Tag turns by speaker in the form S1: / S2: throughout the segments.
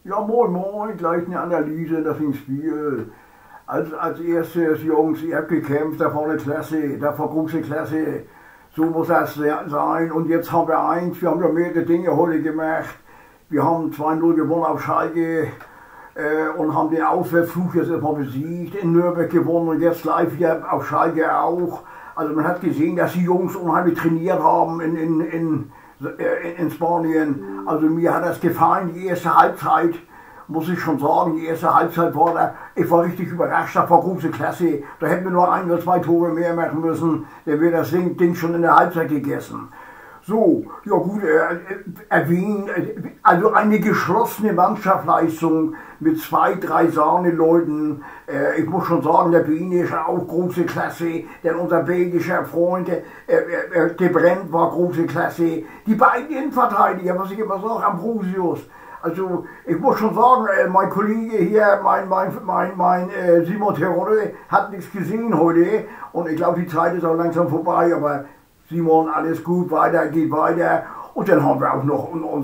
S1: Ja, moin, moin, gleich eine Analyse, das im Spiel. Als erstes, Jungs, ihr habt gekämpft, da war eine Klasse, da war große Klasse. So muss das sein. Und jetzt haben wir eins, wir haben ja mehrere Dinge heute gemacht. Wir haben 2:0 gewonnen auf Schalke und haben den Auswärtsflug jetzt erstmal besiegt, in Nürnberg gewonnen und jetzt live hier auf Schalke auch. Also man hat gesehen, dass die Jungs unheimlich trainiert haben in Spanien. Also mir hat das gefallen, die erste Halbzeit, muss ich schon sagen, die erste Halbzeit war da, ich war richtig überrascht, das war große Klasse. Da hätten wir nur 1 oder 2 Tore mehr machen müssen, dann wäre das Ding schon in der Halbzeit gegessen. So, ja gut, erwähnt, also eine geschlossene Mannschaftsleistung mit 2, 3 Sahneleuten. Ich muss schon sagen, der Bene ist auch große Klasse, denn unser belgischer Freund, de Brent war große Klasse. Die beiden Innenverteidiger, was ich immer sage, Ambrosius. Also ich muss schon sagen, mein Kollege hier, mein Simon Terodde hat nichts gesehen heute und ich glaube die Zeit ist auch langsam vorbei, aber Simon, alles gut, geht weiter. Und dann haben wir auch noch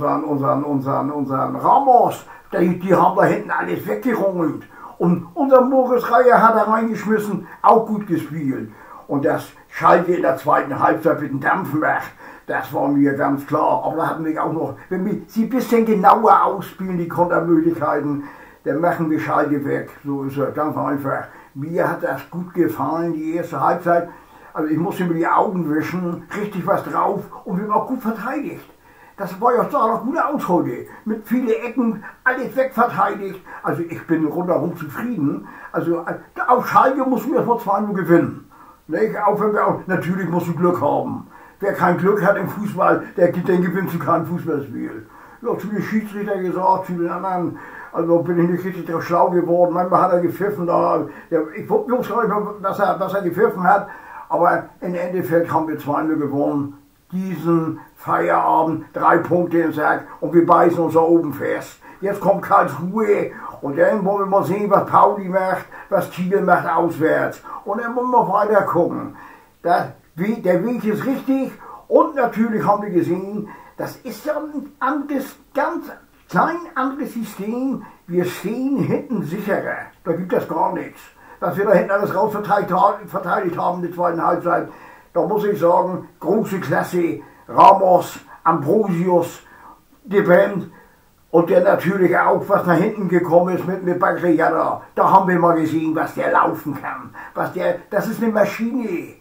S1: unseren Ramos, die haben da hinten alles weggerungelt. Und unser Moritz Reier hat da reingeschmissen, auch gut gespielt. Und das Schalke in der zweiten Halbzeit mit dem Dampfen macht, das war mir ganz klar. Aber da hatten wir auch noch, wenn wir sie ein bisschen genauer ausspielen, die Kontermöglichkeiten, dann machen wir Schalke weg. So ist es, ganz einfach. Mir hat das gut gefallen, die erste Halbzeit. Also ich musste mir die Augen wischen, richtig was drauf und wir haben auch gut verteidigt. Das war ja sah doch gut aus heute. Mit vielen Ecken, alles wegverteidigt. Also ich bin rundherum zufrieden. Also auf Schalke mussten wir erstmal 2:0 gewinnen. Nicht? Auch wenn wir auch, natürlich musst du Glück haben. Wer kein Glück hat im Fußball, den gewinnt zu keinem Fußballspiel. Ja, zu den Schiedsrichter gesagt, zu den anderen, also bin ich nicht richtig drauf schlau geworden. Manchmal hat er gepfiffen, ich wusste gar nicht, dass er gepfiffen hat. Aber im Endeffekt haben wir 2:0 gewonnen. Diesen Feierabend, 3 Punkte im Sack und wir beißen uns da oben fest. Jetzt kommt Karlsruhe und dann wollen wir mal sehen, was Pauli macht, was Kiel macht auswärts. Und dann wollen wir weiter gucken. Der Weg ist richtig und natürlich haben wir gesehen, das ist ja ein anderes, ganz klein anderes System. Wir stehen hinten sicherer. Da gibt es gar nichts. Dass wir da hinten alles raus verteidigt haben in der zweiten Halbzeit, da muss ich sagen, große Klasse, Ramos, Ambrosius, de Brent und der natürlich auch, was nach hinten gekommen ist mit Bagriada. Da haben wir mal gesehen, was der laufen kann. Das ist eine Maschine.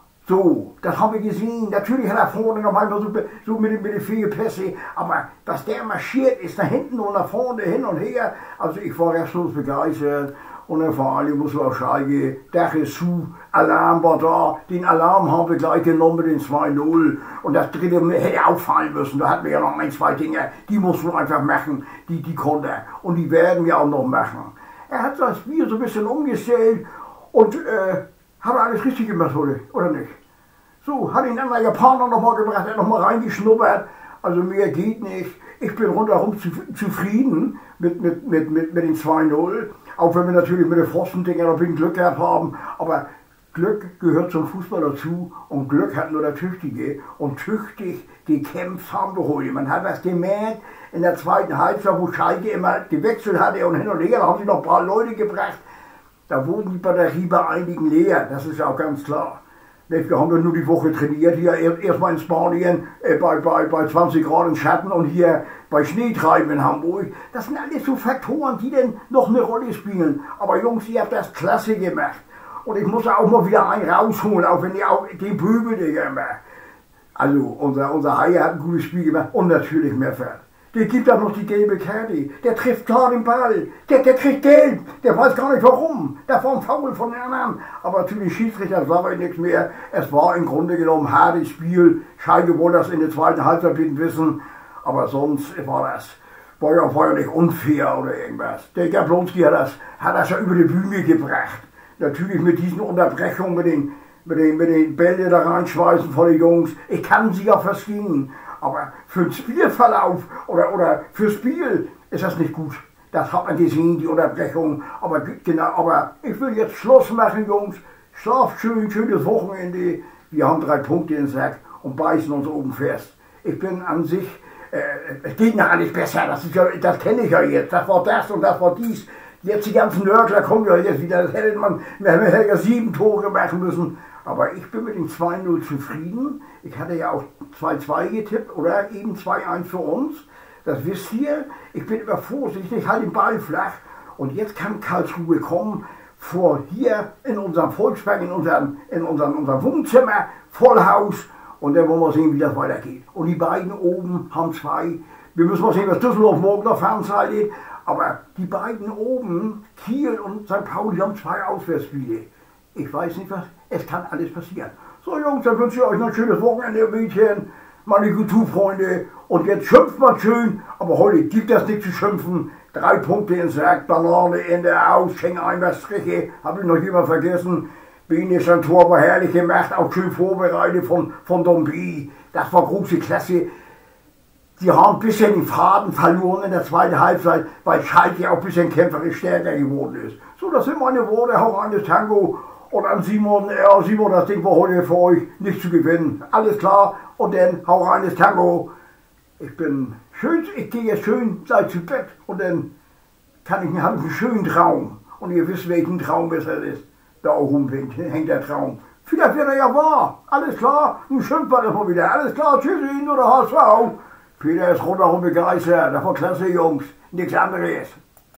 S1: So, das haben wir gesehen. Natürlich hat er vorne noch einmal so mit den Fehlpässe, aber dass der marschiert ist, nach hinten und nach vorne, hin und her. Also ich war restlos begeistert. Und dann vor allem muss man auf Schalke, Dach ist zu, Alarm war da, den Alarm haben wir gleich genommen mit den 2:0 und das dritte hätte auch fallen müssen, da hatten wir ja noch 1, 2 Dinge, die mussten wir einfach machen, die Konter und die werden wir auch noch machen. Er hat das Spiel so ein bisschen umgestellt und hat alles richtig gemacht heute, oder nicht? So, hat ihn dann der Japaner nochmal gebracht, er hat nochmal reingeschnuppert, also mehr geht nicht. Ich bin rundherum zufrieden mit den 2:0. Auch wenn wir natürlich mit den Pfostendinger noch ein bisschen Glück gehabt haben. Aber Glück gehört zum Fußball dazu. Und Glück hat nur der Tüchtige. Und tüchtig gekämpft haben wir heute. Man hat das gemerkt in der zweiten Halbzeit, wo Schalke immer gewechselt hatte und hin und her. Da haben sie noch ein paar Leute gebracht. Da wurden die Batterie bei einigen leer. Das ist ja auch ganz klar. Wir haben ja nur die Woche trainiert, hier erstmal in Spanien bei 20 Grad im Schatten und hier bei Schneetreiben in Hamburg. Das sind alles so Faktoren, die dann noch eine Rolle spielen. Aber Jungs, ihr habt das klasse gemacht. Und ich muss auch mal wieder einen rausholen, auch wenn ihr auch den Pöbel, Digga, macht. Also unser Haie hat ein gutes Spiel gemacht und natürlich Meffert. Der gibt auch noch die gelbe Karte. Der trifft klar den Ball. Der kriegt gelb. Der weiß gar nicht warum. Das war ein Foul von den anderen. Aber zu den Schiedsrichtern sage ich nichts mehr. Es war im Grunde genommen ein hartes Spiel. Schalke wollte das in der zweiten Halbzeit wissen. Aber sonst war ja nicht unfair oder irgendwas. Der Jablonski hat das ja über die Bühne gebracht. Natürlich mit diesen Unterbrechungen, mit den Bällen da reinschmeißen von den Jungs. Ich kann sie ja verstehen. Aber für den Spielverlauf oder fürs Spiel ist das nicht gut. Das hat man gesehen, die Unterbrechung. Aber ich will jetzt Schluss machen, Jungs. Schlaft schön, schönes Wochenende. Wir haben 3 Punkte im Sack und beißen uns oben fest. Ich bin an sich es geht noch alles besser, das kenne ich ja jetzt, das war das und das war dies. Jetzt die ganzen Nörgler kommen ja jetzt wieder, das hätte wir hätten ja 7 Tore machen müssen. Aber ich bin mit dem 2-0 zufrieden. Ich hatte ja auch 2-2 getippt oder eben 2-1 für uns. Das wisst ihr. Ich bin immer vorsichtig, halte den Ball flach. Und jetzt kann Karlsruhe kommen, vor hier in unserem Volkspark, in unserem Wohnzimmer, Vollhaus. Und dann wollen wir sehen, wie das weitergeht. Und die beiden oben haben 2. Wir müssen mal sehen, was Düsseldorf morgen noch veranstaltet. Aber die beiden oben, Kiel und St. Pauli, haben 2 Auswärtsspiele. Ich weiß nicht was, es kann alles passieren. So Jungs, dann wünsche ich euch noch ein schönes Wochenende, Mädchen, meine YouTube-Freunde. Und jetzt schimpft man schön, aber heute gibt es nicht zu schimpfen. 3 Punkte in Sack, Banane in der Aus, Schenk-Eimer Striche, habe ich noch jemand vergessen. Bienes ein Tor war herrlich gemacht, auch schön vorbereitet von Dombi. Das war große Klasse. Die haben ein bisschen den Faden verloren in der zweiten Halbzeit, weil Schalke auch ein bisschen kämpferisch stärker geworden ist. So, das sind meine Worte, hau rein das Tango. Und an Simon, Simon, das Ding war heute für euch nicht zu gewinnen. Alles klar, und dann hau rein das Tango. Ich gehe jetzt schön, seid zu Bett und dann habe ich einen schönen Traum. Und ihr wisst, welchen Traum es ist. Da oben hängt der Traum. Vielleicht wird er ja wahr. Alles klar, nun schimpft man das mal wieder. Alles klar, tschüssi, nur der HSV. Peter ist rundherum begeistert, das war klasse, Jungs. Nichts anderes.